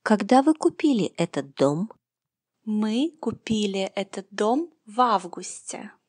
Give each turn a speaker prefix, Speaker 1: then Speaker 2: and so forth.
Speaker 1: Когда вы купили этот дом?
Speaker 2: Мы купили этот дом в августе.